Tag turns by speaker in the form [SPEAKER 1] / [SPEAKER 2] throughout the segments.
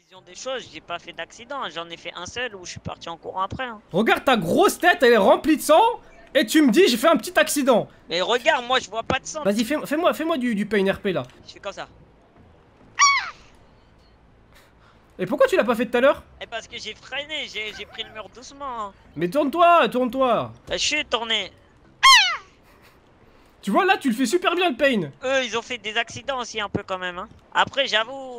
[SPEAKER 1] vision des choses, j'ai pas fait d'accident. J'en ai fait un seul où je suis parti en courant après. Hein.
[SPEAKER 2] Regarde ta grosse tête, elle est remplie de sang. Et tu me dis, j'ai fait un petit accident.
[SPEAKER 1] Mais regarde, moi je vois pas de sang.
[SPEAKER 2] Vas-y, fais-moi du pain RP là.
[SPEAKER 1] Je fais comme ça.
[SPEAKER 2] Et pourquoi tu l'as pas fait tout à l'heure?
[SPEAKER 1] Et parce que j'ai freiné, j'ai pris le mur doucement.
[SPEAKER 2] Mais tourne-toi, tourne-toi.
[SPEAKER 1] Je suis tourné.
[SPEAKER 2] Tu vois, là, tu le fais super bien le pain.
[SPEAKER 1] Eux, ils ont fait des accidents aussi un peu quand même. Hein. Après, j'avoue.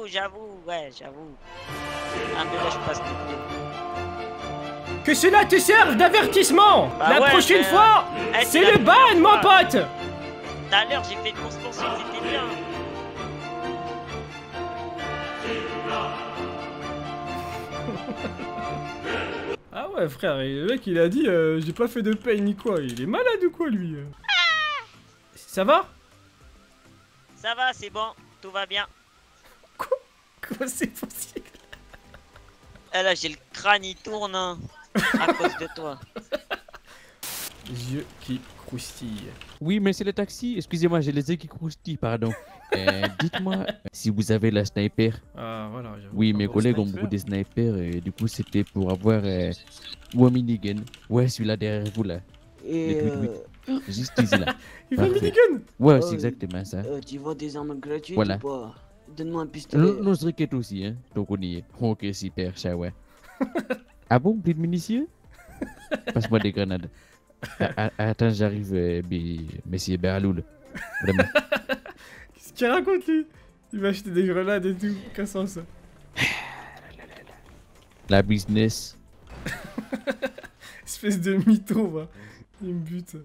[SPEAKER 1] Un peu là, je passe tout.
[SPEAKER 2] Que cela te serve d'avertissement.
[SPEAKER 1] Bah
[SPEAKER 2] La
[SPEAKER 1] ouais,
[SPEAKER 2] prochaine
[SPEAKER 1] mais,
[SPEAKER 2] fois,
[SPEAKER 1] eh,
[SPEAKER 2] c'est
[SPEAKER 1] la
[SPEAKER 2] le ban,
[SPEAKER 1] prochaine
[SPEAKER 2] mon
[SPEAKER 1] fois.
[SPEAKER 2] pote.
[SPEAKER 1] Tout à l'heure, j'ai fait une course poursuite, c'était bien.
[SPEAKER 2] Ah ouais, frère, et le mec, il a dit, j'ai pas fait de pain ni quoi. Il est malade ou quoi, lui? Ça va?
[SPEAKER 1] Ça va, c'est bon, tout va bien.
[SPEAKER 2] Comment c'est possible?
[SPEAKER 1] Eh là, j'ai le crâne, il tourne hein, à cause de toi.
[SPEAKER 2] Les yeux qui croustillent.
[SPEAKER 3] Oui, mais c'est le taxi. Excusez-moi, j'ai les yeux qui croustillent, pardon. Dites-moi si vous avez la sniper.
[SPEAKER 2] Ah, voilà.
[SPEAKER 3] Oui, mes collègues ont beaucoup de snipers et du coup, c'était pour avoir ou un minigun. Ouais, celui-là derrière vous là.
[SPEAKER 4] Et
[SPEAKER 3] Juste ici là.
[SPEAKER 2] Il fait un
[SPEAKER 3] Parfait.
[SPEAKER 2] minigun.
[SPEAKER 3] Ouais, c'est exactement ça.
[SPEAKER 4] tu vois des armes gratuites
[SPEAKER 3] Voilà.
[SPEAKER 4] ou pas? Donne-moi un pistolet.
[SPEAKER 3] Non, je requête aussi, hein. Donc on y est. Ok, super, ça ouais. Ah bon, plus de munitions? Passe-moi des grenades. Attends, j'arrive, messieurs Berloul. Vraiment.
[SPEAKER 2] Qu'est-ce qu'il raconte, lui? Il va acheter des grenades et tout. Qu'un sens.
[SPEAKER 3] La business.
[SPEAKER 2] Espèce de mytho, va. Il me bute.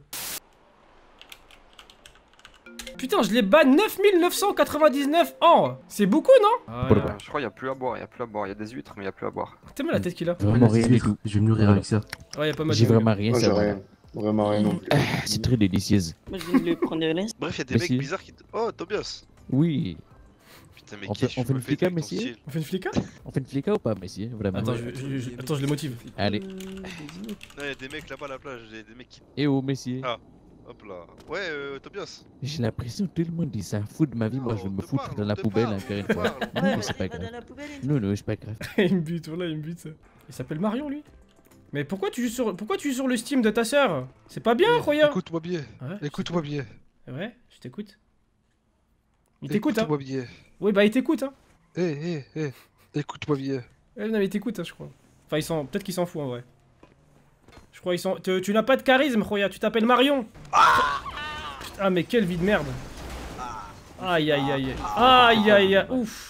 [SPEAKER 2] Putain, je les bats 9999 ans. C'est beaucoup, non?
[SPEAKER 3] Pour
[SPEAKER 2] Ah,
[SPEAKER 5] Je crois qu'il y a plus à boire, il y a des huîtres, mais il y a plus à boire.
[SPEAKER 2] t'es mal la tête qu'il a.
[SPEAKER 3] Vraiment rien du tout.
[SPEAKER 6] Je vais me nourrir avec ça.
[SPEAKER 2] Ouais, y'a pas mal de
[SPEAKER 3] J'ai
[SPEAKER 2] monde.
[SPEAKER 3] vraiment rien,
[SPEAKER 5] Moi,
[SPEAKER 3] ça
[SPEAKER 5] j'ai
[SPEAKER 3] va.
[SPEAKER 5] rien. Vraiment rien non plus.
[SPEAKER 3] C'est très délicieuse.
[SPEAKER 1] Moi, je viens de lui prendre l'air.
[SPEAKER 7] Bref, y'a des
[SPEAKER 3] Merci.
[SPEAKER 7] mecs bizarres qui. Oh, Tobias!
[SPEAKER 3] Oui.
[SPEAKER 7] Putain, mais
[SPEAKER 3] On
[SPEAKER 7] qu'est-ce
[SPEAKER 3] fait- on
[SPEAKER 7] que
[SPEAKER 3] fait
[SPEAKER 7] tu me
[SPEAKER 3] une
[SPEAKER 7] fais
[SPEAKER 3] flica,
[SPEAKER 7] avec ton
[SPEAKER 3] messieurs
[SPEAKER 7] style?
[SPEAKER 2] On fait une flica?
[SPEAKER 3] On fait une flica ou pas, messieurs? Vraiment.
[SPEAKER 2] Attends, attends, je les motive.
[SPEAKER 3] Allez.
[SPEAKER 7] Non, y'a des mecs là-bas à la plage, y'a des mecs qui.
[SPEAKER 3] Eh oh, messieurs.
[SPEAKER 7] Ah. Hop là. Ouais, Tobias.
[SPEAKER 3] J'ai l'impression que tout le monde dit ça. Fout de ma vie, moi je vais me foutre dans la poubelle encore une fois. Non, mais c'est pas grave. Non, non, c'est pas grave.
[SPEAKER 2] Il me bute, voilà, il me bute ça. Il s'appelle Marion, lui. Mais pourquoi tu joues sur le Steam de ta sœur? C'est pas bien, Roya?
[SPEAKER 8] Écoute-moi bien,
[SPEAKER 2] Ouais,
[SPEAKER 8] écoute-moi bien.
[SPEAKER 2] ouais, je t'écoute. Il t'écoute, hein?
[SPEAKER 8] Écoute-moi bien.
[SPEAKER 2] Oui, bah il t'écoute, hein.
[SPEAKER 8] Écoute-moi bien.
[SPEAKER 2] Non, mais il t'écoute, hein, je crois. Enfin, peut-être qu'il s'en fout en vrai. Je crois qu'ils sont. Tu n'as pas de charisme, Roya, tu t'appelles Marion. Ah, mais quelle vie de merde. Aïe, aïe, aïe. Aïe, aïe, aïe. Ouf.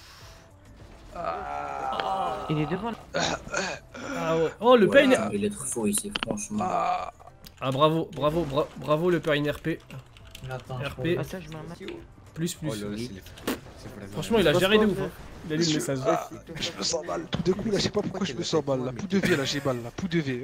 [SPEAKER 1] Il est devant.
[SPEAKER 2] Ah ouais. Oh, le pain.
[SPEAKER 9] Il est trop fort ici, franchement.
[SPEAKER 2] Ah, bravo le pain RP.
[SPEAKER 9] Attends,
[SPEAKER 2] RP.
[SPEAKER 1] Ça, je m'en
[SPEAKER 2] Plus.
[SPEAKER 5] Oh là là, c'est vraiment-
[SPEAKER 2] Franchement, il a géré de ouf. Hein. Il a lu le message.
[SPEAKER 8] Je me sens mal, tout d'un coup là, je sais pas pourquoi je me sens mal là. Pou de vie là, j'ai mal là, pou de vie.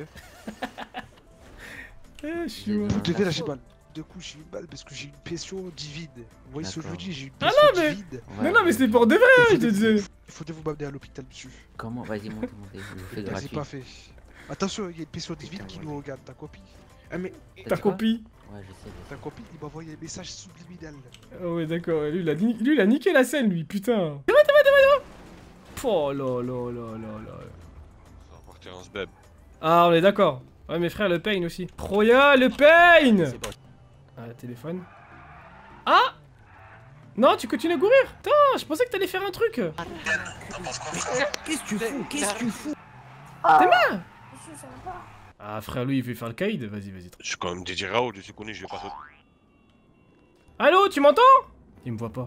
[SPEAKER 2] Je suis mort.
[SPEAKER 8] Pou de vie là, j'ai mal. Du coup, j'ai eu mal parce que j'ai une pression divine. Vous voyez ce que je veux dire, j'ai une
[SPEAKER 2] Ah
[SPEAKER 8] pression
[SPEAKER 2] non, mais-
[SPEAKER 8] divine.
[SPEAKER 2] Non, mais c'est pour de vrai, hein, je te disais.
[SPEAKER 8] Il faut vous m'amener à l'hôpital, monsieur.
[SPEAKER 9] Comment? Vas-y, monte, je fais
[SPEAKER 8] C'est
[SPEAKER 9] gratuit.
[SPEAKER 8] pas fait. Attention, il y a une pression divine qui nous regarde, ta copie. Ah mais
[SPEAKER 2] Ta copie.
[SPEAKER 9] Ouais, je sais.
[SPEAKER 8] ta copie, il m'a envoyé un message subliminal.
[SPEAKER 2] Ah ouais, d'accord. Lui, il a niqué la scène, lui, putain. Oh là là là là là.
[SPEAKER 7] Ça va partir en sbeb.
[SPEAKER 2] Ah, on est d'accord. Ouais, mes frères, le pain aussi. Roya, le pain. Ah, téléphone. Ah. Non, tu continues à courir. Putain, je pensais que t'allais faire un truc.
[SPEAKER 4] Qu'est-ce que tu fous? Qu'est-ce que tu fous?
[SPEAKER 2] Ah, frère, lui, il veut faire le caïd. Vas-y.
[SPEAKER 7] Je suis quand même DJ Raoul, je suis connu, je vais pas sauter.
[SPEAKER 2] Allô, tu m'entends? Il me voit pas.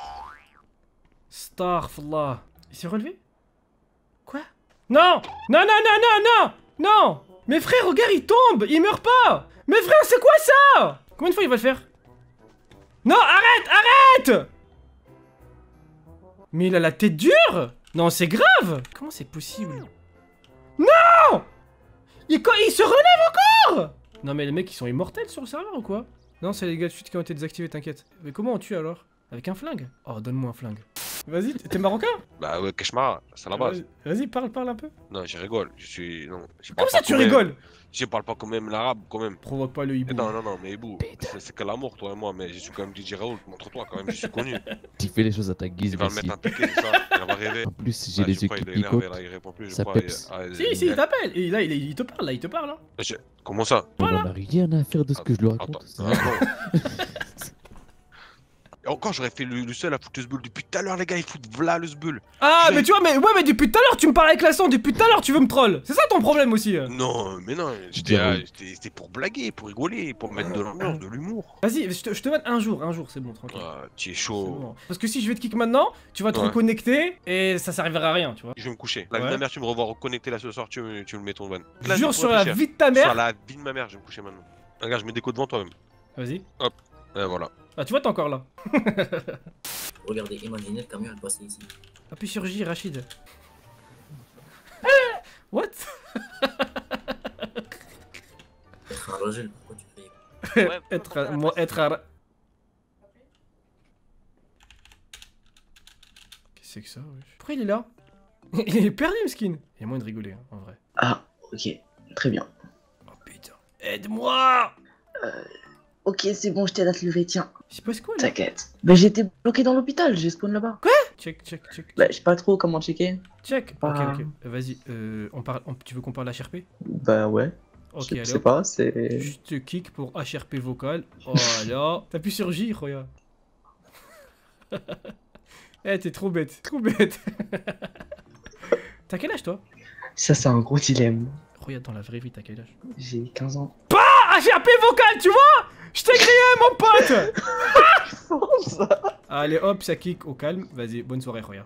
[SPEAKER 2] Starfallah. Il s'est relevé? Quoi? Non! Non! Mes frères, regarde, il tombe! Il meurt pas! Mes frères, c'est quoi ça? Combien de fois il va le faire? Non, arrête! Mais il a la tête dure? Non, c'est grave! Comment c'est possible? Non! Il se relève encore! Non, mais les mecs, ils sont immortels sur le serveur ou quoi? Non, c'est les gars de suite qui ont été désactivés, t'inquiète. Mais comment on tue alors? Avec un flingue? Oh, donne-moi un flingue. Vas-y, t'es marocain?
[SPEAKER 7] Bah ouais, Keshmara, c'est la base.
[SPEAKER 2] Vas-y, parle un peu.
[SPEAKER 7] Non, je rigole, je suis... Non, je
[SPEAKER 2] Comment
[SPEAKER 7] parle
[SPEAKER 2] ça
[SPEAKER 7] pas
[SPEAKER 2] tu
[SPEAKER 7] quand même-
[SPEAKER 2] rigoles?
[SPEAKER 7] Je parle pas quand même l'arabe, quand même.
[SPEAKER 2] Provoque pas le hibou.
[SPEAKER 7] Non, mais Ibou, c'est que l'amour, toi et moi, mais je suis quand même DJ Raoul, montre-toi quand même, je suis connu.
[SPEAKER 3] Tu fais les choses à ta guise,
[SPEAKER 7] Il va me
[SPEAKER 3] Messi.
[SPEAKER 7] mettre un piquet, c'est ça, il va rêver.
[SPEAKER 3] En plus, j'ai
[SPEAKER 7] Ah,
[SPEAKER 3] les
[SPEAKER 7] je
[SPEAKER 3] yeux
[SPEAKER 7] crois,
[SPEAKER 3] qui
[SPEAKER 7] il est énervé,
[SPEAKER 3] picotent.
[SPEAKER 7] là, il répond plus, je
[SPEAKER 3] Ça
[SPEAKER 7] crois.
[SPEAKER 3] peps.
[SPEAKER 2] Si, il t'appelle. Et là, il te parle, là.
[SPEAKER 7] Comment ça?
[SPEAKER 3] On en a rien à faire de ce que je lui raconte.
[SPEAKER 7] Attends. Et encore, j'aurais fait le seul à foutre le sbull. Depuis tout à l'heure, les gars, ils foutent v'là le sbull.
[SPEAKER 2] Ah, mais tu vois, mais depuis tout à l'heure, tu me parles avec l'accent. Depuis tout à l'heure, tu veux me troll. C'est ça ton problème aussi.
[SPEAKER 7] Non, mais non, c'était pour blaguer, pour rigoler, pour mettre de l'ambiance, de l'humour.
[SPEAKER 2] Vas-y, je te donne un jour, c'est bon, tranquille.
[SPEAKER 7] Ah, tu es
[SPEAKER 2] C'est
[SPEAKER 7] chaud.
[SPEAKER 2] bon. Parce que si je vais te kick maintenant, tu vas te
[SPEAKER 7] Ouais.
[SPEAKER 2] reconnecter et ça servira à rien, tu vois.
[SPEAKER 7] Je vais me coucher. La vie
[SPEAKER 2] Ouais.
[SPEAKER 7] de ma mère, tu me revois reconnecter là ce soir, tu me mets ton van.
[SPEAKER 2] Jure sur la vie de ta
[SPEAKER 7] Sur
[SPEAKER 2] mère.
[SPEAKER 7] la vie de ma mère, je vais me coucher maintenant. Regarde, je mets des codes devant toi même.
[SPEAKER 2] Vas-y.
[SPEAKER 7] Et voilà.
[SPEAKER 2] Ah, tu vois, t'es encore là.
[SPEAKER 9] Regardez, imaginez le camion est passé ici.
[SPEAKER 2] Appuie sur J, Rachid. What?
[SPEAKER 9] Être un Rogel, pourquoi tu fais?
[SPEAKER 1] Ouais,
[SPEAKER 2] être un... Qu'est-ce que c'est que ça, wesh? Pourquoi il est là? Il est perdu, Mskin. Il y a moyen de rigoler, hein, en vrai.
[SPEAKER 4] Ah, ok, très bien.
[SPEAKER 2] Oh putain. Aide-moi!
[SPEAKER 4] Ok, c'est bon, je t'aide à te lever, tiens.
[SPEAKER 2] Il se passe quoi, là?
[SPEAKER 4] T'inquiète. Bah j'étais bloqué dans l'hôpital, j'ai spawn là-bas.
[SPEAKER 2] Check.
[SPEAKER 4] Bah je sais pas trop comment checker.
[SPEAKER 2] Check.
[SPEAKER 4] Bah.
[SPEAKER 2] Ok. Vas-y, tu veux qu'on parle HRP?
[SPEAKER 4] Bah ouais,
[SPEAKER 2] Ok,
[SPEAKER 4] je
[SPEAKER 2] allez,
[SPEAKER 4] sais
[SPEAKER 2] hop.
[SPEAKER 4] pas, c'est...
[SPEAKER 2] Je te kick pour HRP vocal. Voilà. T'appuies sur J, Roya. Eh, t'es trop bête. T'as quel âge, toi?
[SPEAKER 4] Ça c'est un gros dilemme.
[SPEAKER 2] Regarde dans la vraie vie, t'as quel âge?
[SPEAKER 4] J'ai 15 ans.
[SPEAKER 2] Ah, HRP vocal, tu vois? Je t'ai crié, mon pote. Allez, hop, ça kick au calme. Vas-y, bonne soirée, Roya.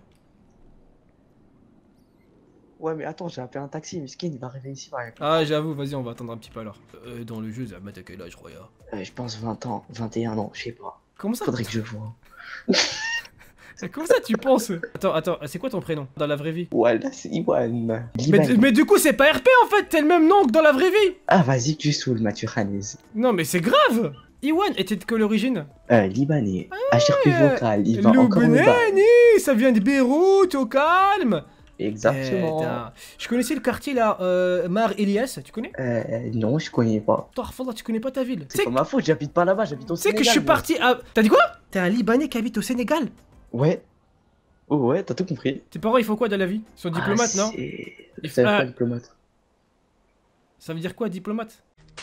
[SPEAKER 4] Ouais mais attends, j'ai appelé un taxi, Miskin il va arriver ici par exemple.
[SPEAKER 2] Ah, j'avoue, vas-y, on va attendre un petit peu alors. Dans le jeu, t'as quel âge, Roya?
[SPEAKER 4] Je pense 20 ans, 21 ans, je sais pas.
[SPEAKER 2] Comment ça?
[SPEAKER 4] Faudrait que je vois.
[SPEAKER 2] Comment ça, tu penses? Attends, c'est quoi ton prénom dans la vraie vie?
[SPEAKER 4] Voilà, c'est Iwan.
[SPEAKER 2] Mais du coup, c'est pas RP en fait, t'es le même nom que dans la vraie vie.
[SPEAKER 4] Ah vas-y, tu saoules, Mathieu Khanez.
[SPEAKER 2] Non, mais c'est grave. Iwan, et t'es de quelle origine?
[SPEAKER 4] Libanais, HRP vocal, il va encore me battre.
[SPEAKER 2] Loubnani, ça vient de Beyrouth, au calme.
[SPEAKER 4] Exactement.
[SPEAKER 2] Putain. Je connaissais le quartier là, Mar Elias, tu connais?
[SPEAKER 4] Non, je connais pas.
[SPEAKER 2] Toi, Rafallah, tu connais pas ta ville.
[SPEAKER 4] C'est pas ma faute, j'habite pas là-bas, j'habite au
[SPEAKER 2] Tu sais
[SPEAKER 4] Sénégal.
[SPEAKER 2] que je suis
[SPEAKER 4] moi.
[SPEAKER 2] parti à... T'as dit quoi? T'es un Libanais qui habite au Sénégal?
[SPEAKER 4] Ouais. Oh ouais, t'as tout compris.
[SPEAKER 2] Tes parents, ils font quoi dans la vie? Ils sont diplomates, non?
[SPEAKER 4] Il fait pas diplomate.
[SPEAKER 2] Ça veut dire quoi, diplomate?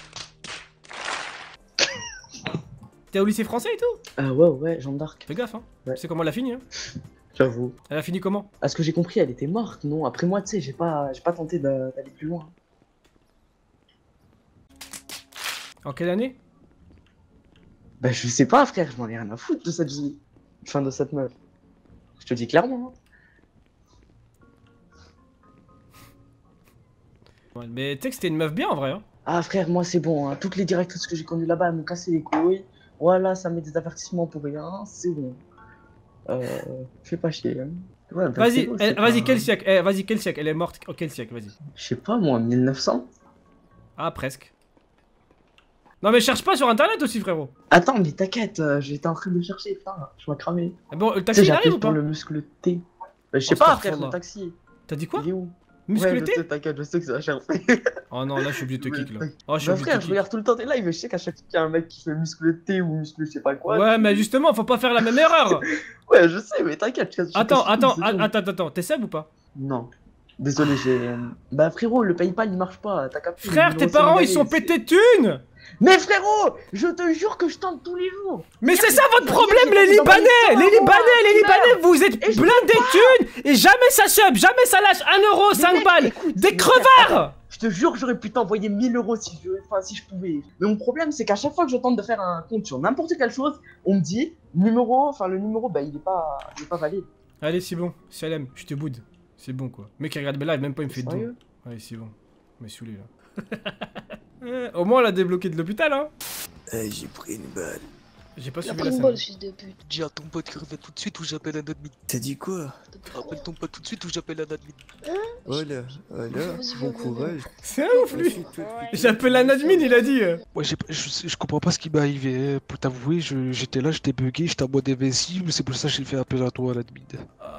[SPEAKER 2] T'es au lycée français et tout?
[SPEAKER 4] Ouais, Jeanne d'Arc.
[SPEAKER 2] Fais gaffe, hein.
[SPEAKER 4] Ouais.
[SPEAKER 2] Tu sais comment elle a fini, hein?
[SPEAKER 4] J'avoue.
[SPEAKER 2] Elle a fini comment?
[SPEAKER 4] À ce que j'ai compris, elle était morte, non? Après moi, tu sais, j'ai pas tenté d'aller plus loin.
[SPEAKER 2] En quelle année?
[SPEAKER 4] Bah je sais pas, frère, je m'en ai rien à foutre de cette vie. Enfin, de cette meuf. Je te le dis clairement.
[SPEAKER 2] Ouais, mais tu sais que c'était une meuf bien en vrai, hein.
[SPEAKER 4] Ah frère, moi c'est bon, hein. Toutes les directrices que j'ai connues là-bas, elles m'ont cassé les couilles. Voilà, ça met des avertissements pour rien, c'est bon. Fais pas chier. Hein. Ouais, bah,
[SPEAKER 2] Vas-y,
[SPEAKER 4] c'est bon, c'est
[SPEAKER 2] vas-y,
[SPEAKER 4] pas-
[SPEAKER 2] quel siècle? Vas-y, quel siècle? Elle est morte en quel siècle? Vas-y.
[SPEAKER 4] Je sais pas moi, 1900.
[SPEAKER 2] Ah, presque. Non mais cherche pas sur internet aussi, frérot.
[SPEAKER 4] Attends, mais t'inquiète, j'étais en train de chercher, putain, je m'en cramé.
[SPEAKER 2] Ah bon, le
[SPEAKER 4] Tu
[SPEAKER 2] taxi
[SPEAKER 4] sais,
[SPEAKER 2] il
[SPEAKER 4] j'ai
[SPEAKER 2] arrive
[SPEAKER 4] appelé
[SPEAKER 2] ou pas?
[SPEAKER 4] pour le muscle T. Je sais
[SPEAKER 2] Oh,
[SPEAKER 4] pas, frère,
[SPEAKER 2] astaghfirullah.
[SPEAKER 4] le taxi.
[SPEAKER 2] T'as dit quoi?
[SPEAKER 4] Il est où?
[SPEAKER 2] Muscle
[SPEAKER 4] Ouais, je
[SPEAKER 2] T?
[SPEAKER 4] sais, t'inquiète, je sais que c'est HRP.
[SPEAKER 2] Oh non, là je suis obligé de te kick là. Oh, je suis
[SPEAKER 4] Bah
[SPEAKER 2] obligé
[SPEAKER 4] frère,
[SPEAKER 2] de te
[SPEAKER 4] je
[SPEAKER 2] kick.
[SPEAKER 4] regarde tout le temps tes lives et je sais qu'à chaque fois qu'il y a un mec qui fait muscle T ou muscle je sais pas quoi.
[SPEAKER 2] Ouais, mais justement, faut pas faire la même erreur.
[SPEAKER 4] Ouais, je sais, mais t'inquiète. je
[SPEAKER 2] Attends,
[SPEAKER 4] casse tout, c'est tout.
[SPEAKER 2] t'es sub ou pas?
[SPEAKER 4] Non. Désolé, j'ai... Bah frérot, le Paypal il marche pas, t'as capté.
[SPEAKER 2] Frère,
[SPEAKER 4] le
[SPEAKER 2] tes
[SPEAKER 4] numéro
[SPEAKER 2] parents ils
[SPEAKER 4] sénégalais,
[SPEAKER 2] sont
[SPEAKER 4] c'est-
[SPEAKER 2] pétés de thunes.
[SPEAKER 4] Mais frérot, je te jure que je tente tous les jours.
[SPEAKER 2] Mais c'est ça votre
[SPEAKER 4] Hier,
[SPEAKER 2] problème,
[SPEAKER 4] j'ai
[SPEAKER 2] les
[SPEAKER 4] dans ma
[SPEAKER 2] Libanais!
[SPEAKER 4] histoire,
[SPEAKER 2] Les Libanais, vous êtes
[SPEAKER 4] Et je
[SPEAKER 2] blindés de thunes et jamais ça sub, jamais ça lâche 1 euro,
[SPEAKER 4] Mais
[SPEAKER 2] 5
[SPEAKER 4] mec,
[SPEAKER 2] balles!
[SPEAKER 4] écoute,
[SPEAKER 2] Des
[SPEAKER 4] mais
[SPEAKER 2] crevards!
[SPEAKER 4] Je te jure que j'aurais pu t'envoyer 1000 euros si je pouvais. Mais mon problème, c'est qu'à chaque fois que je tente de faire un compte sur n'importe quelle chose, on me dit, le numéro, bah il est pas valide.
[SPEAKER 2] Allez, c'est bon, Salem, je te boude. C'est bon quoi. Mec qui regarde mes lives, même pas il me fait de dos.
[SPEAKER 4] Sérieux?
[SPEAKER 2] Ouais, c'est bon. Il m'a saoulé là. Au moins, elle a débloqué de l'hôpital, hein.
[SPEAKER 8] J'ai pris une balle.
[SPEAKER 2] J'ai pas
[SPEAKER 6] Il a
[SPEAKER 2] suivi
[SPEAKER 6] pris
[SPEAKER 2] la
[SPEAKER 6] une balle,
[SPEAKER 2] scène.
[SPEAKER 6] fils de pute.
[SPEAKER 8] Dis à ton pote qu'il revient tout de suite ou j'appelle un admin. T'as dit quoi? Appelle ton pote tout de suite ou j'appelle un admin.
[SPEAKER 6] Voilà,
[SPEAKER 8] Vas-y, bon courage.
[SPEAKER 2] C'est un ouf lui. J'appelle un admin, il a dit.
[SPEAKER 8] Ouais, je comprends pas ce qui m'est arrivé. Pour t'avouer, j'étais là, j'étais bugué, j'étais en mode invincible, c'est pour ça que j'ai fait appel à toi, à l'admin.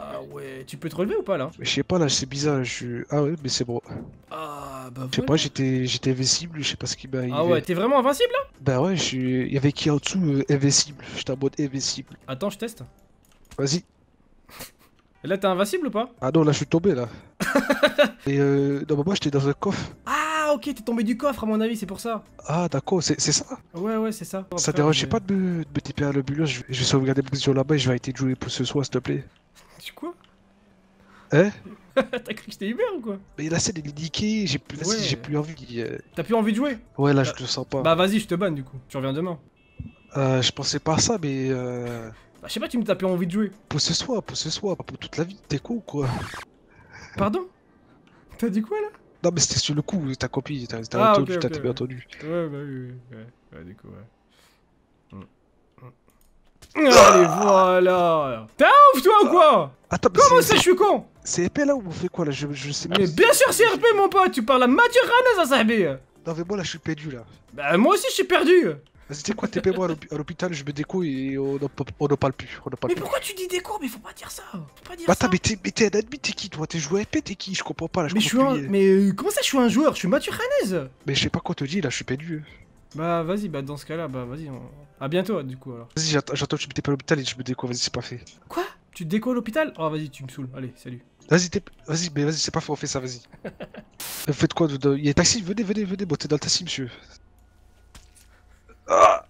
[SPEAKER 2] tu peux te relever ou pas là?
[SPEAKER 6] Je sais pas là, c'est bizarre, Ah ouais, mais c'est bon.
[SPEAKER 2] Ah bah
[SPEAKER 6] Je sais pas, j'étais invincible, je sais pas ce qui m'est arrivé.
[SPEAKER 2] Ah ouais, t'es vraiment invincible là?
[SPEAKER 6] Bah ouais, il y avait qui en dessous, invincible. J'étais en mode invincible.
[SPEAKER 2] Attends, je teste.
[SPEAKER 6] Vas-y.
[SPEAKER 2] Et là, t'es invincible ou pas?
[SPEAKER 6] Ah non, là je suis tombé là. Et normalement j'étais dans un coffre.
[SPEAKER 2] Ah ok, t'es tombé du coffre à mon avis, c'est pour ça.
[SPEAKER 6] Ah d'accord, c'est ça.
[SPEAKER 2] Ouais, c'est ça.
[SPEAKER 6] Ça te dérangeait pas de me taper à l'ambulance, je vais sauvegarder ma position là-bas et je vais arrêter de jouer pour ce soir s'il te plaît.
[SPEAKER 2] Tu quoi?
[SPEAKER 6] Hein?
[SPEAKER 2] T'as cru que j'étais Hubert ou quoi?
[SPEAKER 6] Mais la scène elle est niquée, j'ai plus,
[SPEAKER 2] Ouais.
[SPEAKER 6] j'ai plus envie.
[SPEAKER 2] T'as plus envie de jouer?
[SPEAKER 6] Ouais là je te sens pas.
[SPEAKER 2] Bah vas-y, je te banne du coup. Tu reviens demain.
[SPEAKER 6] Je pensais pas à ça mais
[SPEAKER 2] Bah je sais pas, tu me t'as plus envie de jouer.
[SPEAKER 6] pour ce soir, pas pour toute la vie, t'es con ou quoi?
[SPEAKER 2] Pardon? T'as dit quoi là?
[SPEAKER 6] Non mais c'était sur le coup, t'as copié, t'as
[SPEAKER 2] Ah,
[SPEAKER 6] entendu,
[SPEAKER 2] ok,
[SPEAKER 6] t'as
[SPEAKER 2] ok,
[SPEAKER 6] bien
[SPEAKER 2] ouais.
[SPEAKER 6] entendu.
[SPEAKER 2] Ouais, bah oui. Ouais, du coup, ouais. Allez, voilà. T'es ouf toi ou quoi?
[SPEAKER 6] Attends, mais
[SPEAKER 2] Comment ça, je suis con?
[SPEAKER 6] c'est épais là ou on fait quoi là? Je sais pas.
[SPEAKER 2] Mais bien sûr, c'est RP mon pote, tu parles à Mathieu Ranez à Sahbi.
[SPEAKER 6] Non mais moi là je suis perdu là.
[SPEAKER 2] Bah moi aussi je suis perdu.
[SPEAKER 6] Vas-y, tu sais quoi, TP moi à l'hôpital, je me déco et on n'en parle plus.
[SPEAKER 2] Mais pourquoi tu dis des cours? Mais faut pas dire ça. Faut pas dire
[SPEAKER 6] Bah
[SPEAKER 2] ça.
[SPEAKER 6] attends, mais t'es un admin, t'es qui toi? T'es joueur épée, t'es qui? Je comprends pas là,
[SPEAKER 2] Mais je suis un... Mais comment ça je suis un joueur? Je suis Mathieu Ranez.
[SPEAKER 6] Mais je sais pas quoi te dire là, je suis perdu.
[SPEAKER 2] Bah vas-y, bah dans ce cas là, bah vas-y. À bientôt du coup alors.
[SPEAKER 6] Vas-y, j'attends que tu me tapes à l'hôpital et je me déco, vas-y, c'est pas fait.
[SPEAKER 2] Quoi? Tu te déco à l'hôpital? Oh vas-y, tu me saoules. Allez, salut.
[SPEAKER 6] Vas-y, c'est pas fait, on fait ça, vas-y. Vous faites quoi? Il y a un taxi, venez, bon, t'es dans le taxi, monsieur. Ah!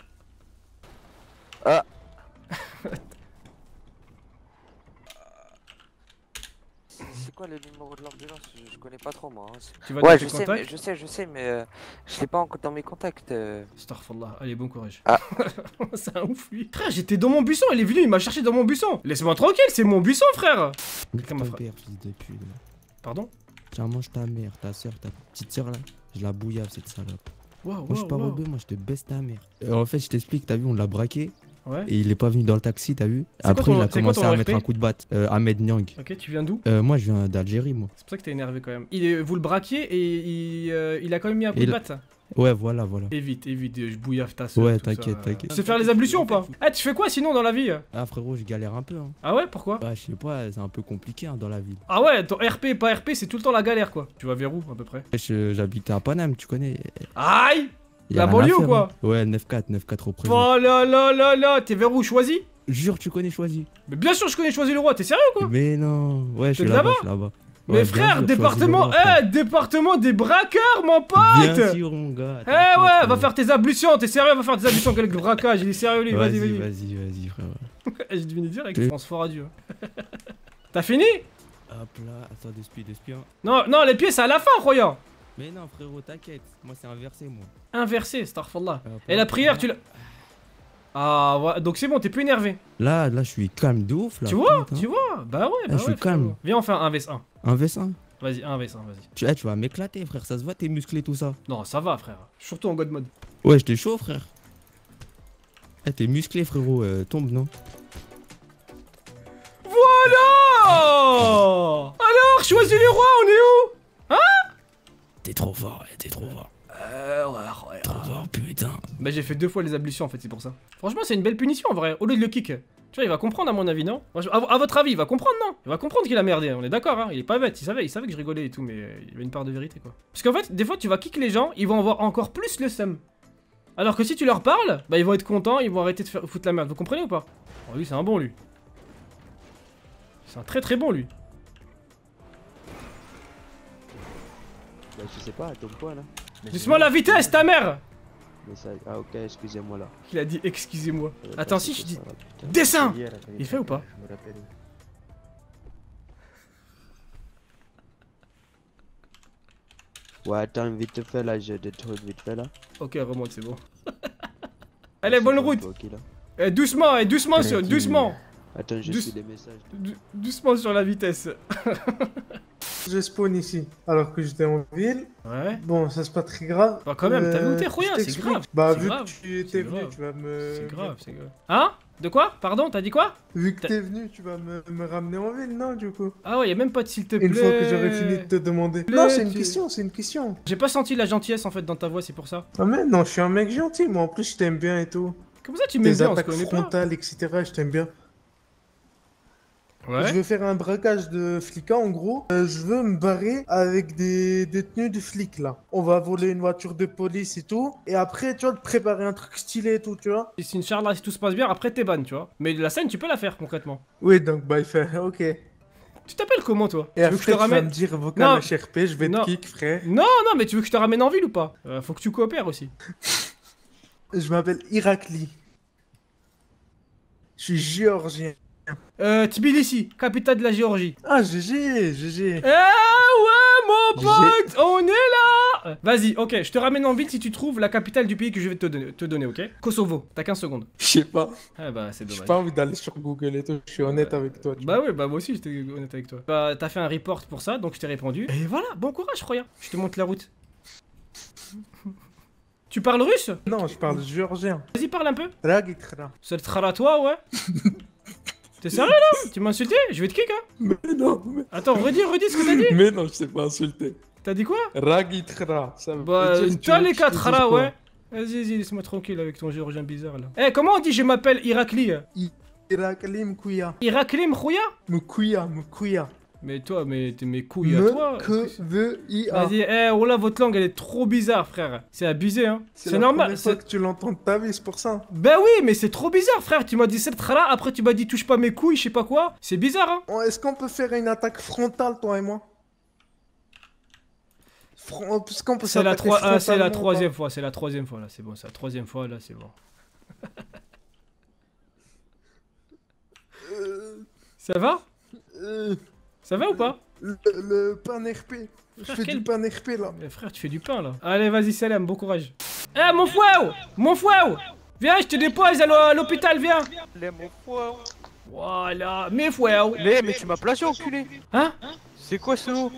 [SPEAKER 10] C'est quoi le numéro de l'ambulance? Je connais pas trop moi.
[SPEAKER 2] Tu vas
[SPEAKER 10] Ouais,
[SPEAKER 2] dans tes
[SPEAKER 10] je sais,
[SPEAKER 2] contacts?
[SPEAKER 10] je sais, mais je l'ai pas encore dans mes contacts.
[SPEAKER 2] Astaghfirullah, allez, bon courage.
[SPEAKER 10] Ah.
[SPEAKER 2] C'est un ouf lui. Frère, j'étais dans mon buisson, il est venu, il m'a cherché dans mon buisson. Laisse-moi tranquille, c'est mon buisson, frère. Quelqu'un m'a frappé.
[SPEAKER 11] Fils de pute.
[SPEAKER 2] Pardon?
[SPEAKER 11] Tiens, mange ta mère, ta soeur, ta petite soeur là. Je la bouillave cette salope.
[SPEAKER 2] Waouh,
[SPEAKER 11] Moi je suis pas rebeu, moi je te baisse ta mère. En fait, je t'explique, t'as vu, on l'a braqué.
[SPEAKER 2] Ouais.
[SPEAKER 11] Et il est pas venu dans le taxi, t'as vu?
[SPEAKER 2] C'est
[SPEAKER 11] Après,
[SPEAKER 2] quoi ton-
[SPEAKER 11] il a
[SPEAKER 2] c'est quoi
[SPEAKER 11] commencé
[SPEAKER 2] ton
[SPEAKER 11] à
[SPEAKER 2] RP?
[SPEAKER 11] mettre un coup de batte. Ahmed Nyang.
[SPEAKER 2] Ok, tu viens d'où?
[SPEAKER 11] Moi je viens d'Algérie, moi.
[SPEAKER 2] C'est pour ça que t'es énervé quand même. Vous le braquiez et il a quand même mis un coup de batte.
[SPEAKER 11] Ouais, voilà.
[SPEAKER 2] Évite, je bouillave ta soeur.
[SPEAKER 11] Ouais,
[SPEAKER 2] tout ça.
[SPEAKER 11] t'inquiète.
[SPEAKER 2] Tu sais faire les ablutions ou pas? Ah, tu fais quoi sinon dans la vie?
[SPEAKER 11] Ah, frérot, je galère un peu. Hein.
[SPEAKER 2] Ah ouais, pourquoi?
[SPEAKER 11] Bah, je sais pas, c'est un peu compliqué hein, dans la ville.
[SPEAKER 2] Ah ouais, ton RP, pas RP, c'est tout le temps la galère quoi. Tu vas vers où à peu près?
[SPEAKER 11] J'habitais à Paname, tu connais.
[SPEAKER 2] Aïe!
[SPEAKER 11] Y a
[SPEAKER 2] La
[SPEAKER 11] rien à
[SPEAKER 2] banlieue ou
[SPEAKER 11] faire,
[SPEAKER 2] quoi?
[SPEAKER 11] hein. Ouais, 9-4 représente.
[SPEAKER 2] Oh là, t'es vers où? Choisi?
[SPEAKER 11] Jure, tu connais Choisy.
[SPEAKER 2] Mais bien sûr, je connais Choisy le Roi, t'es sérieux quoi?
[SPEAKER 11] Mais non, ouais, je
[SPEAKER 2] T'es
[SPEAKER 11] suis
[SPEAKER 2] de
[SPEAKER 11] là-bas,
[SPEAKER 2] là-bas?
[SPEAKER 11] Ouais,
[SPEAKER 2] Mais
[SPEAKER 11] bien
[SPEAKER 2] frère,
[SPEAKER 11] sûr,
[SPEAKER 2] département,
[SPEAKER 11] Choisy-le-Roi,
[SPEAKER 2] département des braqueurs, mon pote!
[SPEAKER 11] Bien sûr, mon gars.
[SPEAKER 2] Eh ouais, va faire tes ablutions, t'es sérieux, va faire tes ablutions avec le braquage, il est sérieux lui, vas-y.
[SPEAKER 11] Vas-y, frère.
[SPEAKER 2] J'ai deviné direct, je pense fort à Dieu. T'as fini?
[SPEAKER 11] Hop là, attends, d'espion.
[SPEAKER 2] Non, les pieds c'est à la fin, croyant.
[SPEAKER 11] Mais non, frérot, t'inquiète. Moi, c'est inversé, moi.
[SPEAKER 2] Inversé, astaghfirullah. Et la prière, tu l'as. Ah, ouais, donc c'est bon, t'es plus énervé.
[SPEAKER 11] Là, je suis calme de ouf, là.
[SPEAKER 2] Tu vois,
[SPEAKER 11] putain.
[SPEAKER 2] bah ouais,
[SPEAKER 11] je suis calme.
[SPEAKER 2] Viens, on fait un vs1.
[SPEAKER 11] Un vs1.
[SPEAKER 2] Vas-y, un vs1, vas-y.
[SPEAKER 11] Tu vas m'éclater, frère, ça se voit, t'es musclé, tout ça.
[SPEAKER 2] Non, ça va, frère. Surtout en God mode.
[SPEAKER 11] Ouais, j'étais chaud, frère. T'es musclé, frérot, tombe, non?
[SPEAKER 2] Voilà! Alors, choisis les rois, on est où? Hein?
[SPEAKER 11] T'es trop fort, t'es trop fort.
[SPEAKER 2] Ouais.
[SPEAKER 11] Trop fort, putain.
[SPEAKER 2] Bah, j'ai fait 2 fois les ablutions en fait, c'est pour ça. Franchement, c'est une belle punition en vrai, au lieu de le kick. Tu vois, il va comprendre à mon avis, non? À votre avis, il va comprendre, non? Il va comprendre qu'il a merdé, on est d'accord, hein? Il est pas bête, il savait que je rigolais et tout, mais il y avait une part de vérité quoi. Parce qu'en fait, des fois, tu vas kick les gens, ils vont avoir encore plus le seum. Alors que si tu leur parles, bah ils vont être contents, ils vont arrêter de foutre la merde, vous comprenez ou pas? Oh, lui, c'est un bon, lui. C'est un très très bon, lui.
[SPEAKER 12] Bah, je sais pas, attends quoi là?
[SPEAKER 2] Doucement la vitesse, ta mère!
[SPEAKER 12] Ah ok, excusez-moi là.
[SPEAKER 2] Il a dit excusez-moi. Attends, si je dis dessin! Il fait ou pas?
[SPEAKER 12] Ouais, attends, vite fait là, j'ai des trucs vite fait là.
[SPEAKER 2] Ok, remonte, c'est bon. Allez, bonne route! Doucement, doucement!
[SPEAKER 12] Attends, je suis des messages.
[SPEAKER 2] Doucement sur la vitesse.
[SPEAKER 13] Je spawn ici, alors que j'étais en ville.
[SPEAKER 2] Ouais.
[SPEAKER 13] Bon, ça c'est pas très grave.
[SPEAKER 2] Bah quand même, t'as vu où t'es, Roya, c'est grave.
[SPEAKER 13] Bah
[SPEAKER 2] c'est
[SPEAKER 13] vu
[SPEAKER 2] grave.
[SPEAKER 13] que tu étais venu, tu vas me...
[SPEAKER 2] C'est grave. Hein? De quoi? Pardon, t'as dit quoi?
[SPEAKER 13] Vu que t'es venu, tu vas me ramener en ville, non, du coup?
[SPEAKER 2] Ah ouais, y'a même pas de s'il te plaît.
[SPEAKER 13] Une fois que j'aurai fini de te demander. Non, c'est une question,
[SPEAKER 2] J'ai pas senti la gentillesse en fait dans ta voix, c'est pour ça.
[SPEAKER 13] Ah mais non, je suis un mec gentil, moi en plus je t'aime bien et tout.
[SPEAKER 2] Comment ça tu m'aimes bien, on se
[SPEAKER 13] attaques
[SPEAKER 2] connaît pas?
[SPEAKER 13] frontales, etc, je t'aime bien.
[SPEAKER 2] Ouais.
[SPEAKER 13] Je veux faire un braquage de flics en gros. Je veux me barrer avec des tenues de flics là. On va voler une voiture de police et tout. Et après, tu vois, de préparer un truc stylé et tout, tu vois.
[SPEAKER 2] Si Inch'Allah, si tout se passe bien, après t'es ban, tu vois. Mais la scène, tu peux la faire concrètement.
[SPEAKER 13] Oui, donc bah il fait, ok.
[SPEAKER 2] Tu t'appelles comment toi?
[SPEAKER 13] Et
[SPEAKER 2] tu veux
[SPEAKER 13] après,
[SPEAKER 2] que je te ramène?
[SPEAKER 13] tu vas me dire vocal HRP, je vais te kick, frère.
[SPEAKER 2] Non, non, mais tu veux que je te ramène en ville ou pas? Faut que tu coopères aussi.
[SPEAKER 13] Je m'appelle Irakli. Je suis géorgien.
[SPEAKER 2] Tbilissi, capitale de la Géorgie.
[SPEAKER 13] Ah, GG.
[SPEAKER 2] Eh ouais, mon pote, on est là. Vas-y, ok, je te ramène en ville si tu trouves la capitale du pays que je vais te donner, ok? Kosovo, t'as 15 secondes.
[SPEAKER 13] Je sais pas.
[SPEAKER 2] Ah bah, c'est dommage.
[SPEAKER 13] J'ai pas envie d'aller sur Google et tout, je suis honnête avec toi.
[SPEAKER 2] Bah oui, bah moi aussi j'étais honnête avec toi. Bah t'as fait un report pour ça, donc je t'ai répondu. Et voilà, bon courage, Roya. Je te montre la route. Tu parles russe?
[SPEAKER 13] Non, je parle géorgien.
[SPEAKER 2] Vas-y, parle un peu.
[SPEAKER 13] Ragitra.
[SPEAKER 2] C'est le trara toi, ouais? T'es sérieux là? Tu m'as insulté? Je vais te kick, hein?
[SPEAKER 13] Mais non, mais...
[SPEAKER 2] Attends, redis ce que t'as dit.
[SPEAKER 13] Mais non, je t'ai pas insulté.
[SPEAKER 2] T'as dit quoi?
[SPEAKER 13] Ragitra. Ça veut
[SPEAKER 2] bah,
[SPEAKER 13] dire
[SPEAKER 2] t'as les 4 trara, ouais. Vas-y, laisse-moi tranquille avec ton géorgien bizarre là. Eh, comment on dit je m'appelle Irakli?
[SPEAKER 13] Irakli Mkouya.
[SPEAKER 2] Irakli Mkouya?
[SPEAKER 13] Mkouya.
[SPEAKER 2] Mais toi, mais t'es mes couilles à toi.
[SPEAKER 13] M-K-V-I-A.
[SPEAKER 2] Vas-y, oh là, votre langue elle est trop bizarre, frère. C'est abusé, hein. C'est normal.
[SPEAKER 13] C'est que tu l'entends de ta vie, c'est pour ça.
[SPEAKER 2] Bah oui, mais c'est trop bizarre, frère. Tu m'as dit cette trala, après tu m'as dit touche pas mes couilles, je sais pas quoi. C'est bizarre, hein.
[SPEAKER 13] Est-ce qu'on peut faire une attaque frontale, toi et moi?
[SPEAKER 2] C'est la troisième fois, c'est la troisième fois là, c'est bon, c'est la troisième fois là, c'est bon. Ça va? Ça va ou pas?
[SPEAKER 13] Le pain RP. Je fais du pain RP là.
[SPEAKER 2] Mais frère, tu fais du pain là. Allez, vas-y, salam, bon courage. Eh, mon fouet! Mon fouet! Viens, je te dépose à l'hôpital, viens!
[SPEAKER 10] Les mon fouet.
[SPEAKER 2] Voilà, mes fouets!
[SPEAKER 10] Mais tu m'as plagié, enculé!
[SPEAKER 2] Hein?
[SPEAKER 10] C'est quoi ce mot?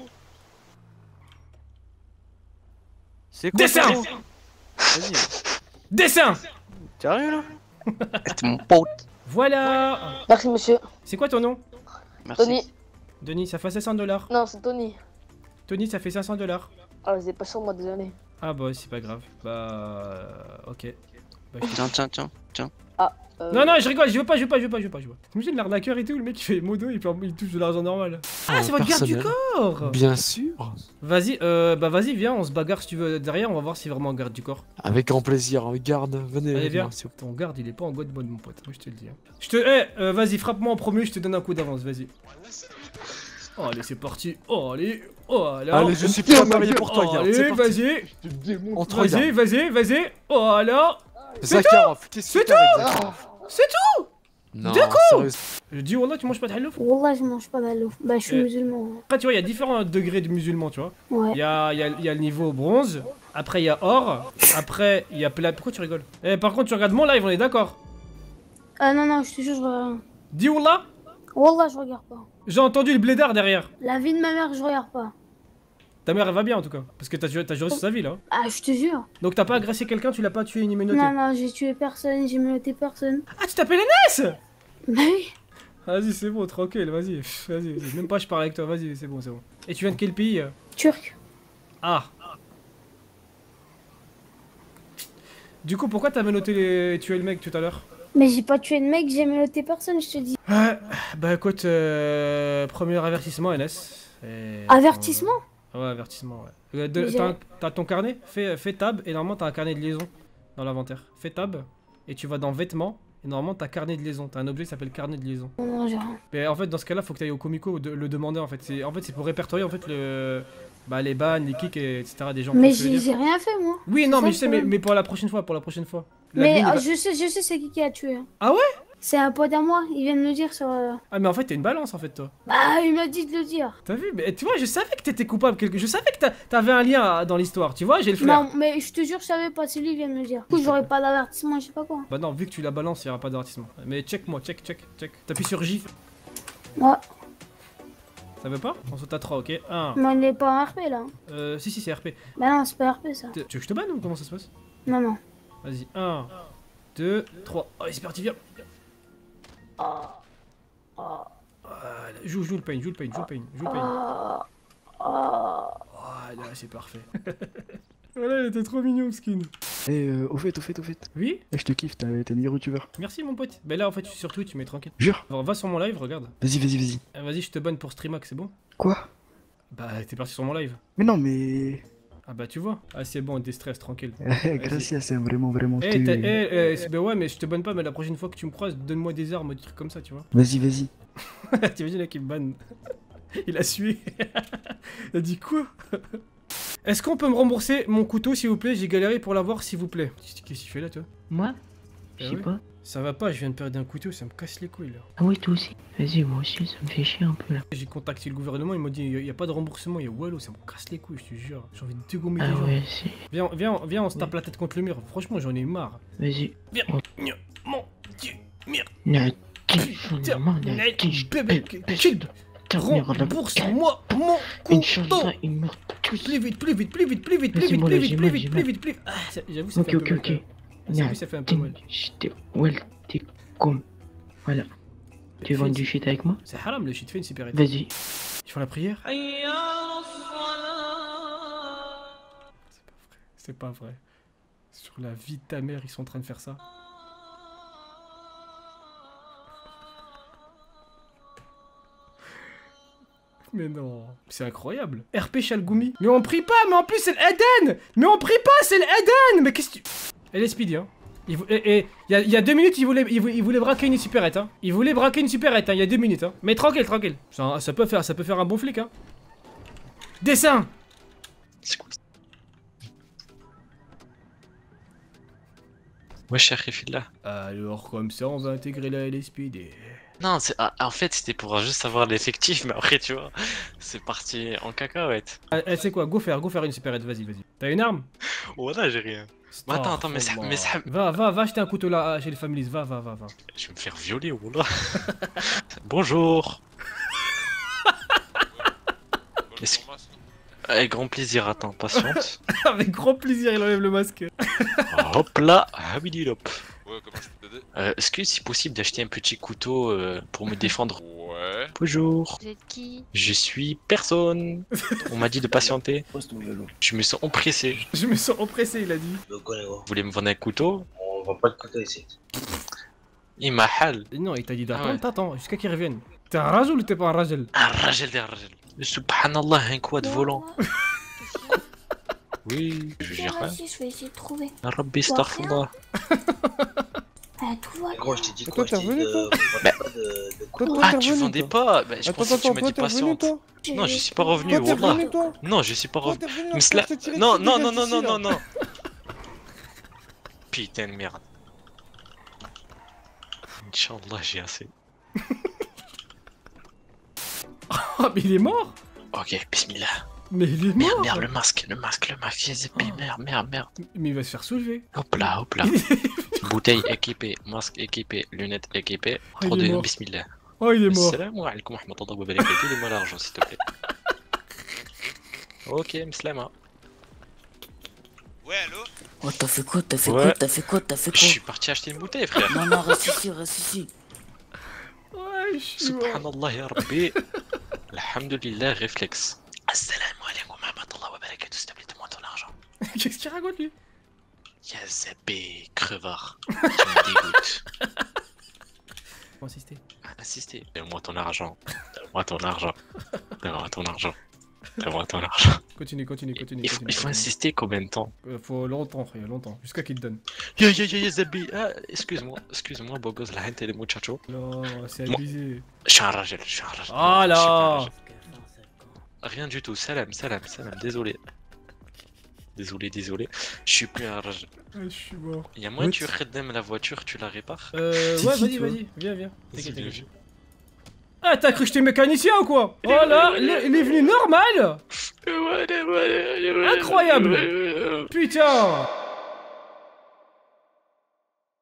[SPEAKER 10] C'est quoi
[SPEAKER 2] Dessin!
[SPEAKER 10] Vas-y.
[SPEAKER 2] Dessin!
[SPEAKER 10] Sérieux là?
[SPEAKER 8] C'est mon pote.
[SPEAKER 2] Voilà!
[SPEAKER 14] Merci monsieur.
[SPEAKER 2] C'est quoi ton nom?
[SPEAKER 8] Merci.
[SPEAKER 14] Tony.
[SPEAKER 2] Denis, ça fait 500 $.
[SPEAKER 14] Non, c'est Tony.
[SPEAKER 2] Tony, ça fait 500 $.
[SPEAKER 14] Ah, j'ai pas sûr, moi, désolé.
[SPEAKER 2] Ah bah, c'est pas grave. Bah, ok. Bah,
[SPEAKER 8] Tiens.
[SPEAKER 14] Ah,
[SPEAKER 2] Non, je rigole, je veux pas. T'imagines l'arnaqueur et tout, le mec il fait modo et puis il touche de l'argent normal. Ah, c'est votre garde du corps!
[SPEAKER 8] Bien sûr.
[SPEAKER 2] Vas-y, bah vas-y, viens, on se bagarre si tu veux derrière, on va voir si c'est vraiment un garde du corps.
[SPEAKER 8] Avec grand plaisir, garde, venez.
[SPEAKER 2] Allez, viens. Ton garde, il est pas en bonne mode, mon pote, moi je te le dis. Vas-y, frappe-moi en premier, je te donne un coup d'avance, vas-y. Oh, allez, c'est parti. Oh, allez. Oh, là.
[SPEAKER 8] Allez, je suis prêt à parier pour toi, garde.
[SPEAKER 2] Allez, vas-y. Vas-y. Oh, là. C'est tout. C'est tout.
[SPEAKER 8] Non,
[SPEAKER 2] d'accord. Je dis Wallah, tu manges pas de hallouf?
[SPEAKER 15] Wallah, je mange pas d'hallouf. Bah, je suis musulman.
[SPEAKER 2] Après, tu vois, il y a différents degrés de musulmans, tu vois.
[SPEAKER 15] Ouais.
[SPEAKER 2] Il y a le niveau bronze, après il y a or, après il y a plat. Pourquoi tu rigoles? Par contre, tu regardes mon live, on est d'accord?
[SPEAKER 15] Ah non, je te jure, je...
[SPEAKER 2] Dis Wallah?
[SPEAKER 15] Wallah, je regarde pas.
[SPEAKER 2] J'ai entendu le blédard derrière.
[SPEAKER 15] La vie de ma mère, je regarde pas.
[SPEAKER 2] Ta mère, elle va bien en tout cas, parce que t'as juré sur sa vie là.
[SPEAKER 15] Ah, je te jure.
[SPEAKER 2] Donc t'as pas agressé quelqu'un, tu l'as pas tué ni menotté?
[SPEAKER 15] Non, j'ai tué personne, j'ai menotté personne.
[SPEAKER 2] Ah, tu t'appelles Enes?
[SPEAKER 15] Bah oui.
[SPEAKER 2] Vas-y, c'est bon, tranquille, vas-y. Même pas je parle avec toi, vas-y, c'est bon. Et tu viens de quel pays?
[SPEAKER 15] Turc.
[SPEAKER 2] Ah. Du coup, pourquoi t'as menotté tué le mec tout à l'heure?
[SPEAKER 15] Mais j'ai pas tué le mec, j'ai menotté personne, je te dis.
[SPEAKER 2] Bah écoute, premier avertissement, Enes.
[SPEAKER 15] Avertissement?
[SPEAKER 2] Ouais, avertissement, ouais. T'as ton carnet? Fais tab, et normalement t'as un carnet de liaison dans l'inventaire. Fais tab, et tu vas dans vêtements, et normalement t'as carnet de liaison. T'as un objet qui s'appelle carnet de liaison.
[SPEAKER 15] Non, j'ai rien.
[SPEAKER 2] Mais en fait, dans ce cas-là, faut que t'ailles au Comico le demander en fait. C'est pour répertorier en fait les bans, les kicks, etc. des gens.
[SPEAKER 15] Mais j'ai rien fait, moi.
[SPEAKER 2] Oui, non, mais je sais, mais pour la prochaine fois,
[SPEAKER 15] Mais je sais c'est qui a tué.
[SPEAKER 2] Ah ouais?
[SPEAKER 15] C'est un pote à moi, il vient de me dire sur...
[SPEAKER 2] Ah mais en fait t'es une balance en fait toi.
[SPEAKER 15] Bah il m'a dit de le dire.
[SPEAKER 2] T'as vu? Mais tu vois, je savais que t'étais coupable, je savais que t'avais un lien dans l'histoire, tu vois, j'ai le flair.
[SPEAKER 15] Non mais je te jure, je savais pas, c'est lui qui vient de me dire. Du coup j'aurais pas d'avertissement, je sais pas quoi.
[SPEAKER 2] Bah non, vu que tu la balances, il y aura pas d'avertissement. Mais check-moi, check. T'appuies sur J.
[SPEAKER 15] Ouais.
[SPEAKER 2] Ça veut pas? On saute à 3, ok? 1.
[SPEAKER 15] Mais on est pas en RP là.
[SPEAKER 2] Si, c'est RP.
[SPEAKER 15] Bah non, c'est pas RP ça.
[SPEAKER 2] Tu veux que je te banne ou comment ça se passe?
[SPEAKER 15] Non.
[SPEAKER 2] Vas-y, 1, 2, 3. Allez, c'est parti, viens. Joue le pain. Voilà, c'est parfait. Voilà, il était trop mignon, skin.
[SPEAKER 16] Et au fait.
[SPEAKER 2] Oui?
[SPEAKER 16] Je te kiffe, t'es le meilleur youtubeur.
[SPEAKER 2] Merci mon pote. Bah là en fait je suis sur Twitch, mais tranquille.
[SPEAKER 16] Jure?
[SPEAKER 2] Alors, va sur mon live, regarde.
[SPEAKER 16] Vas-y.
[SPEAKER 2] Vas-y, je te banne pour Streamax, c'est bon?
[SPEAKER 16] Quoi?
[SPEAKER 2] Bah t'es parti sur mon live.
[SPEAKER 16] Mais non, mais...
[SPEAKER 2] Ah bah tu vois. Ah c'est bon, déstress, tranquille.
[SPEAKER 16] Gracias, c'est vraiment
[SPEAKER 2] bah ouais, mais je te banne pas, mais la prochaine fois que tu me croises, donne-moi des armes, des trucs comme ça, tu vois.
[SPEAKER 16] Vas-y.
[SPEAKER 2] T'imagines là qui me banne. Il a sué. Il a dit quoi? Est-ce qu'on peut me rembourser mon couteau s'il vous plaît? J'ai galéré pour l'avoir s'il vous plaît. Qu'est-ce que tu fais là toi?
[SPEAKER 17] Moi? Je sais pas.
[SPEAKER 2] Ça va pas, je viens de perdre un couteau, ça me casse les couilles là.
[SPEAKER 17] Ah oui, toi aussi. Vas-y, moi aussi, ça me fait chier un peu là.
[SPEAKER 2] J'ai contacté le gouvernement, ils m'ont dit y a pas de remboursement, y a Wallo, ça me casse les couilles, je te jure. J'ai envie de dégommer les gens.
[SPEAKER 17] Ouais, c'est...
[SPEAKER 2] Viens, on se tape la tête contre le mur. Franchement, j'en ai marre.
[SPEAKER 17] Vas-y.
[SPEAKER 2] Viens, mon dieu, merde. Rembourse-moi mon couteau. Plus vite. Ah, j'avoue, ça fait un peu mal. Ça fait un peu mal.
[SPEAKER 17] T'es con. Voilà. Tu veux vendre du shit avec moi?
[SPEAKER 2] C'est haram le shit, fais une super.
[SPEAKER 17] Vas-y.
[SPEAKER 2] Ils font la prière? C'est pas vrai. Sur la vie de ta mère, ils sont en train de faire ça. Mais non, c'est incroyable. RP Chalgoumi. Mais on prie pas, mais en plus c'est l'Eden. Mais on prie pas, c'est l'Eden. Mais qu'est-ce que tu... Elle est speedy, hein. Il y a 2 minutes, il voulait braquer une supérette, hein. Il voulait braquer une supérette, hein, il y a 2 minutes, hein. Mais tranquille. Ça peut faire un bon flic, hein. Dessin.
[SPEAKER 18] C'est quoi? Ouais, cher là.
[SPEAKER 2] Alors, comme ça, on va intégrer la LSPD.
[SPEAKER 18] Non, en fait, c'était pour juste savoir l'effectif, mais après, tu vois, c'est parti en cacahuète.
[SPEAKER 2] C'est quoi? Go faire une supérette, vas-y. T'as une arme?
[SPEAKER 18] Voilà, j'ai rien. Mais attends, mais ça...
[SPEAKER 2] Va acheter un couteau là chez les families, va.
[SPEAKER 18] Je vais me faire violer, voilà. Bonjour. Avec grand plaisir, attends, patiente.
[SPEAKER 2] Avec grand plaisir, il enlève le masque.
[SPEAKER 18] Hop là, hop. Ouais, comment je peux t'aider? Est-ce que c'est possible d'acheter un petit couteau pour me défendre? Ouais. Bonjour.
[SPEAKER 19] Vous êtes qui?
[SPEAKER 18] Je suis personne. On m'a dit de patienter. Je me sens oppressé.
[SPEAKER 2] Il a dit.
[SPEAKER 18] Vous voulez me vendre un couteau?
[SPEAKER 9] On vend pas de couteau ici.
[SPEAKER 18] Il m'a hal.
[SPEAKER 2] Non, il t'a dit d'attendre, t'attends, jusqu'à qu'il revienne. T'es un rajel ou t'es pas un rajel?
[SPEAKER 18] Un rajel. Subhanallah, un quad volant. Oui, je gère rien.
[SPEAKER 19] Je vais essayer de trouver.
[SPEAKER 18] Rabbi astaghfirullah.
[SPEAKER 9] Gros, je t'ai dit quoi? Je t'ai dit
[SPEAKER 18] Ah, tu vendais pas? Bah, je pensais que tu m'as dit patiente. Non, je suis pas revenu, wallah. Non, je suis pas revenu. Non. Putain de merde. Inch'Allah, j'ai assez.
[SPEAKER 2] Oh, mais il est mort?
[SPEAKER 18] Ok, bismillah.
[SPEAKER 2] Mais il est mort.
[SPEAKER 18] Merde, le masque, merde.
[SPEAKER 2] Mais il va se faire soulever.
[SPEAKER 18] Hop là. Bouteille équipée, masque équipé, lunettes équipées. 3, 2, 1, bismillah.
[SPEAKER 2] Oh, il est mort.
[SPEAKER 18] Assalamu alaikum wa rahmatullahi wa barakatuh. Donne-moi l'argent, s'il te plaît. Ok, mslama.
[SPEAKER 10] Ouais, allô?
[SPEAKER 9] Oh, t'as fait quoi?
[SPEAKER 18] Je suis parti acheter une bouteille, frère.
[SPEAKER 9] Non, reste ici.
[SPEAKER 2] Ouais, je suis mort.
[SPEAKER 18] Subhanallah ya Rabbi. Alhamdulillah, réflexe. Assalamu alaikum wa rahmatullahi wa barakatuh. S'il te plaît, donne-moi ton argent.
[SPEAKER 2] Qu'est-ce qu'il raconte lui?
[SPEAKER 18] Yazabé, crevard. Tu me dégoûtes. Insister. Donne-moi ton argent.
[SPEAKER 2] Continue.
[SPEAKER 18] Il faut insister combien de temps?
[SPEAKER 2] Faut longtemps, frère, longtemps. Jusqu'à qu'il te donne.
[SPEAKER 18] Yazabé. Ah, excuse-moi, bogos, la gente, les muchachos.
[SPEAKER 2] Non, c'est abusé.
[SPEAKER 18] Je suis un rajel.
[SPEAKER 2] Ah là!
[SPEAKER 18] Rien du tout, salam, désolé. Je suis plus un rajel.
[SPEAKER 2] Je suis mort.
[SPEAKER 18] Y'a moyen que tu redem la voiture, tu la répares?
[SPEAKER 2] Ouais, vas-y, viens. T'inquiète. Ah, t'as cru que j'étais mécanicien ou quoi? Oh là, il est venu normal! Incroyable! Putain!